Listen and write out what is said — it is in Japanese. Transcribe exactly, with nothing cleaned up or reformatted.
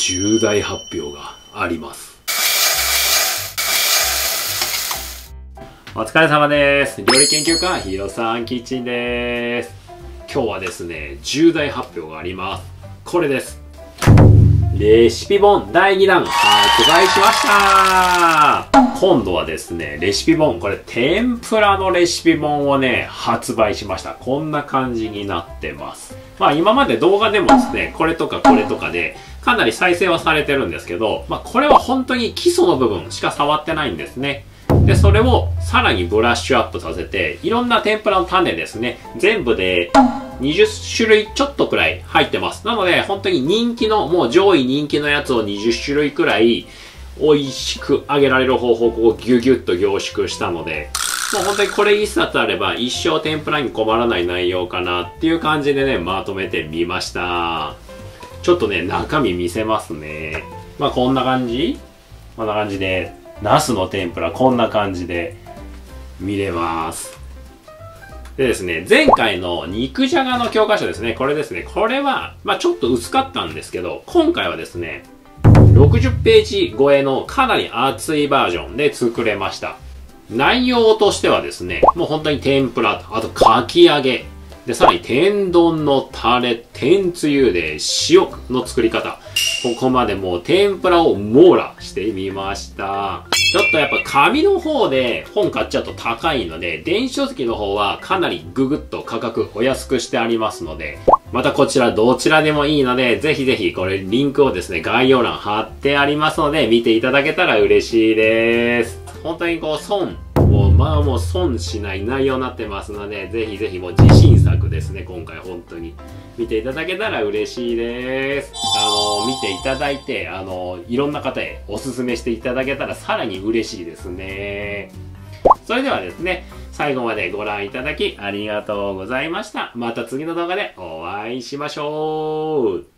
重大発表があります。お疲れ様です。料理研究家ひろさんキッチンです。今日はですね、重大発表があります。これです。レシピ本だいにだん発売しました。今度はですね、レシピ本、これ天ぷらのレシピ本をね、発売しました。こんな感じになってます。まあ今まで動画でもですね、これとかこれとかでかなり再生はされてるんですけど、まあこれは本当に基礎の部分しか触ってないんですね。で、それをさらにブラッシュアップさせて、いろんな天ぷらの種ですね、全部でにじゅっしゅるいちょっとくらい入ってます。なので、本当に人気の、もう上位人気のやつをにじゅっしゅるいくらい美味しく揚げられる方法をこうギュギュッと凝縮したので、もう本当にこれ一冊あれば一生天ぷらに困らない内容かなっていう感じでね、まとめてみました。ちょっとね、中身見せますね。まあこんな感じこんな感じで、ナスの天ぷらこんな感じで見れます。でですね、前回の肉じゃがの教科書ですね、これですね。これは、まあちょっと薄かったんですけど、今回はですね、ろくじゅっページ超えのかなり厚いバージョンで作れました。内容としてはですね、もう本当に天ぷら、あとかき揚げ、で、さらに天丼のタレ、天つゆで塩の作り方。ここまでもう天ぷらを網羅してみました。ちょっとやっぱ紙の方で本買っちゃうと高いので、電子書籍の方はかなりググッと価格お安くしてありますので、またこちらどちらでもいいので、ぜひぜひこれリンクをですね、概要欄貼ってありますので、見ていただけたら嬉しいです。本当にこう損、もうまあもう損しない内容になってますので、ぜひぜひもう自信作ですね、今回本当に。見ていただけたら嬉しいです。あの、見ていただいて、あの、いろんな方へおすすめしていただけたらさらに嬉しいですね。それではですね、最後までご覧いただきありがとうございました。また次の動画でお会いしましょう。